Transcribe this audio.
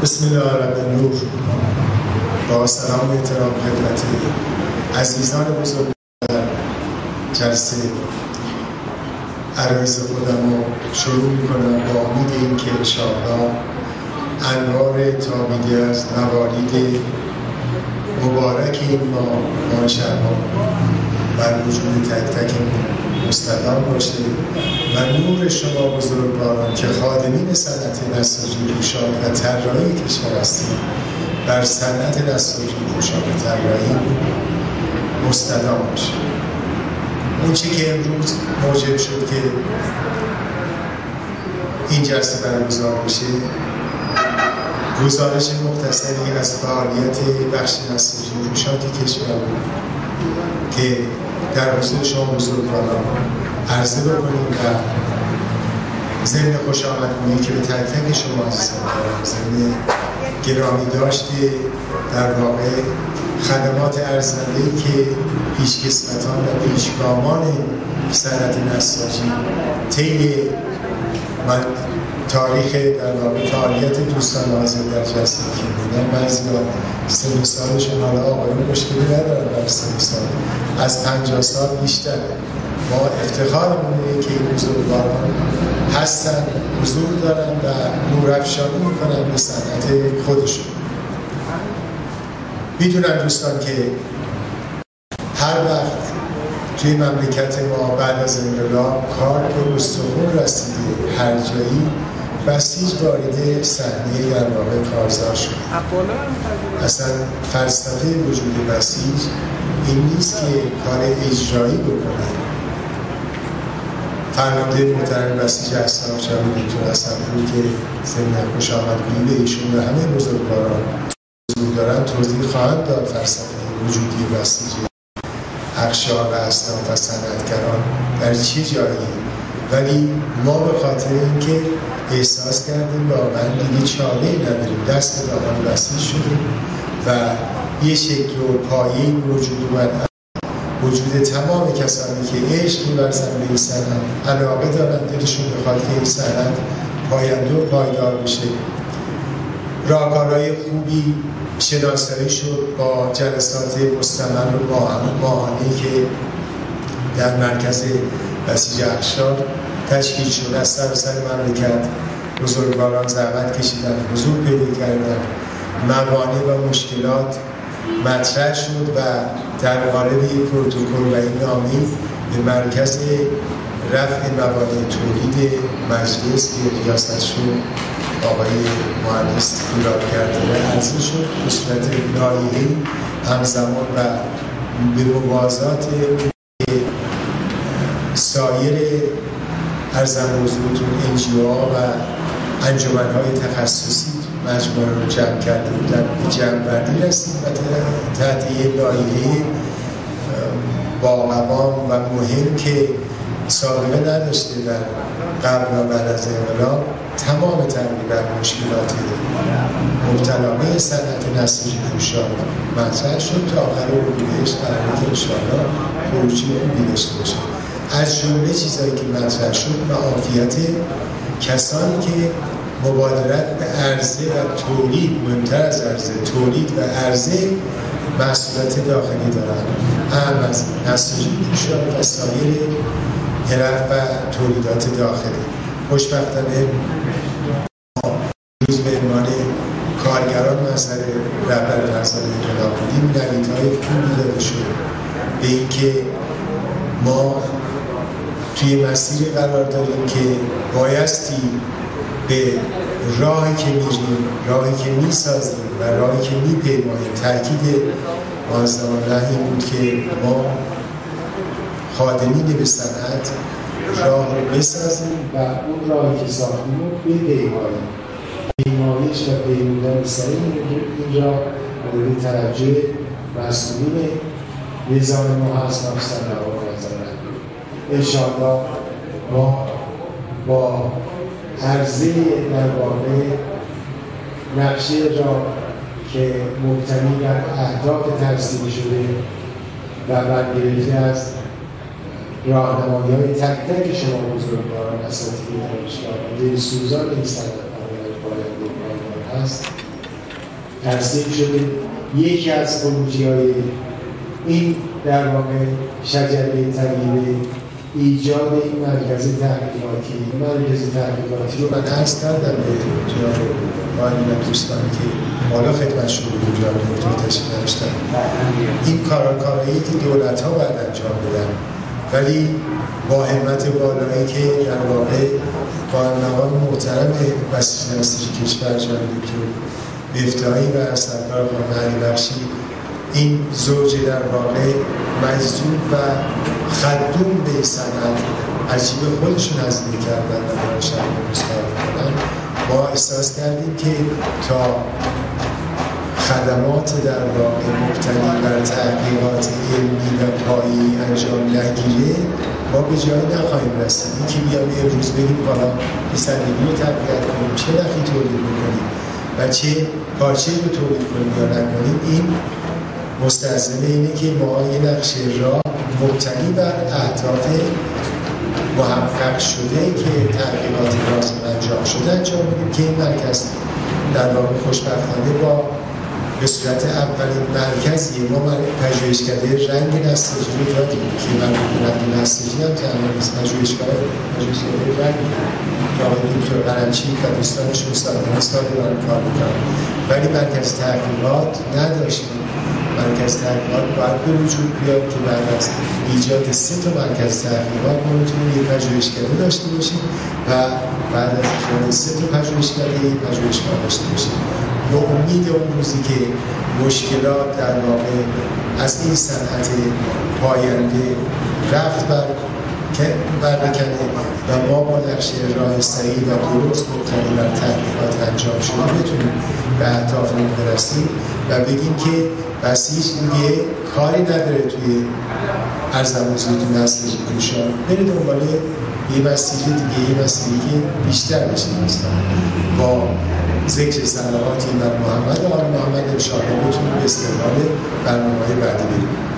بسم الله الرحمن الرحیم. با سلام و احترام خدمت عزیزان بزرگ در جلسه عرایض خودم رو شروع میکنم با امید اینکه انشاءالله انوار تابیده از موالید مبارک این ماه شهرام بر وجود تک تک مستدام باشه و نور شما بزرگواران که خادمین صنعت نساجی پوشاک و طراحی کشور هستید بر صنعت نساجی پوشاک و طراحی مستدام باشه. اون چی که امروز موجب شد که این جلسه برگزار بشه گزارش مختصری از فعالیت بخش نساجی پوشاک کشور بود که در حضور شما بزرگواران عرضه بکنیم و ضمن خوش آمدگویی که به تک تک شما عزیزان دارم، ضمن گرامی داشته در واقع خدمات ارزنده‌ای که پیشکسوتان و پیشگامان صنعت نساجی طی تاریخ در واقع فعالیت دوستان حاضر در جلسه که بودن بعضی‌ها سن سالشون حالا آقایون مشکلی ندارن در سن سال از 50 سال بیشتر. ما افتخارمون اینه که این بزرگواران هستن، حضور دارن و نورافشانی میکنن به صنعت خودشون. میدونن دوستان که هر وقت توی مملکت ما بعد از انقلاب کار به استخون رسیده هر جایی بسیج وارد صحنه در واقع کارزار شد. اصلا فلسفه وجود بسیج این نیست که کار اجرایی بکنه. فرمانده محترم بسیج اصلاح جمعی دکتر حسن‌پور که ضمن خوش آمدگویی به ایشون و همه بزرگواران حضور دارن توضیح خواهند داد فلسفه وجودی بسیج اقشار و اصناف و صنعتگران در چه جایی، ولی ما به خاطر اینکه احساس کردیم واقعا دیگه چاره‌ای نداریم دست به دامن بسیج شدیم و یه شکل و پایه‌ای وجود اومد. وجود تمام کسانی که عشق می‌ورزن به این صنعت، علاقه دارن، دلشون بخواد که این صنعت پاینده و پایدار بشه. راهکارهای خوبی شناسایی شد با جلسات مستمر و ماهانه‌ای که در مرکز بسیج اقشار تشکیل شد. از سراسر مملکت بزرگواران زحمت کشیدن، حضور پیدا کردن، موانع و مشکلات مطرح شد و در قالب یک پروتکل و این نامی به مرکز رفع موانع تولید مجلس که ریاست شد آقای مهندس ایراد کرده عرضه شد به صورت لایحه‌ای همزمان و به موازات سایر ارزم حضورتون NGO و انجمن‌های تخصصی مجموعه رو جمع کرده بودن. به جمع‌بندی رسید و تحت یک لایحه باقوام و مهم که سابقه نداشته در قبل و بعد از انقلاب تمام تقریبا مشکلات مبتلانه صنعت نساجی پوشاک مطرح شد تا آخر اردیبهشت قراره که انشاءالله خروجی خوبی داشته باشه. از جمله چیزایی که مطرح شد معافیت کسانی که مبادرت به عرضه و تولید، مهمتر از عرضه، تولید و عرضه محصولات داخلی دارند، اهم از نساجی پوشاک و سایر حرف و تولیدات داخلی. خوشبختانه روز به عنوان کارگران مسئله رهبر فرزند انقلاب بودیم، نویدهای خوبی داده شد به اینکه ما توی مسیری قرار داریم که بایستی به راهی که میریم، راهی که میسازیم و راهی که میپیماییم تأکید معظم الله این بود که ما خادمین به صنعت راه رو بسازیم و اون راهی که ساختیم رو بپیماییم. پیمایش و پیمودن سریع اینجا مورد توجه مسئولین نظام ما هست نفسن و نظرن. انشاءالله ما با عرضه در واقع نقشه را که مبتنی بر اهداف ترسیم شده و برگرفته از راهنمایی‌های تک تک شما بزرگواران اساتید دانشگاه و دلسوزان این صنعت باید پاینده هست ترسیم شده. یکی از خروجی‌های این در واقع شجره تغییر ایجاد این مرکز تحقیقاتی رو من عرض کردم به جناب آقای دوستانی که حالا خدمت شده بود جناب دکتر تشریف نداشتن. این کارایی که دولت‌ها باید انجام بدن، ولی با همت بالایی که در واقع با مقام محترم وزیر نسل کشور جناب دکتر بفتایی و سرکار خانم علیبخشی این زوج در واقع مجذوب و خدوم به صنعت عجیب خودشون نزدیک کردن و برای شهر مستقر کردن، ما احساس کردیم که تا خدمات در واقع مبتنی بر تحقیقات علمی و پایی انجام نگیره ما به جایی نخواهیم رسید. این که بیام امروز بگیم حالا رسندگی رو تقویت کنیم، چه نخی تولید میکنیم و چه پارچه‌ای رو تولید کنیم یا نکنیم، این مستلزم اینه که ما یه نقشه راه مبتنی بر اهداف محقق شده که تحقیقات لازم انجام شده انجام بدیم که این مرکز در واقع خوشبختانه با به صورت اولین مرکزیه. ما پژوهشکده رنگ نساجی رو دادیم که رنگ نساجی هم تنها نیست، پژوهشکده رنگ که آقای دکتر قرنچی و دوستانش استاد دارن کار میکنن، ولی مرکز تحقیقات نداشتیم. مرکز تحقیقات باید به وجود بیاد که بعد از ایجاد 3 تا مرکز تحقیقات ما میتونیم یک پژوهشکده داشته باشیم و بعد از ایجاد 3 تا پژوهشکده یک پژوهشگاه داشته باشیم. به امید اون روزی که مشکلات در واقع از این صنعت پاینده رفت برکنه و ما با نقشه راه صحیح و درست مبتنی بر تحقیقات انجام شده بتونیم به اهدافمون برسیم و بگیم که بسیج دیگه کاری نداره توی ارزموزی تو نسل پوشان بره دنبال یه مسیری دیگه، یه مسیری که بیشتر بشه. با ذکر صلواتی بر محمد و آل محمد انشاءالله بتونیم به استقبال برنامه‌های بعدی بریم.